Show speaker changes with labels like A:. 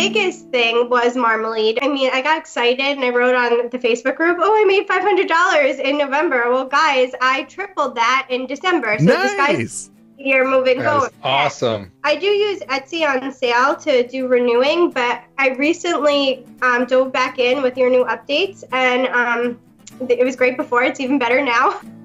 A: biggest thing was Marmalade. I mean, I got excited and I wrote on the Facebook group, oh, I made $500 in November. Well, guys, I tripled that in December. So this guy's year moving forward.
B: That is awesome.
A: I do use Etsy on sale to do renewing, but I recently dove back in with your new updates, and it was great before. It's even better now.